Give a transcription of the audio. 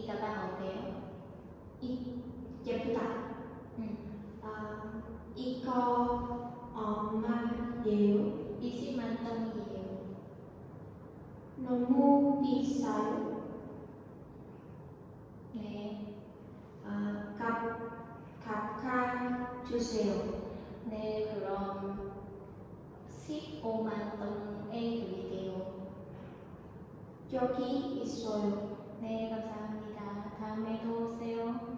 이따가 어때요? 예쁘다. 이거 얼마예요? 20만 동이에요. 너무 비싸요? 네. 갚아주세요. 네, 그럼 15만 동에 드릴게요. 여기 있어요. 네, 감사합니다. 다음에 또 오세요.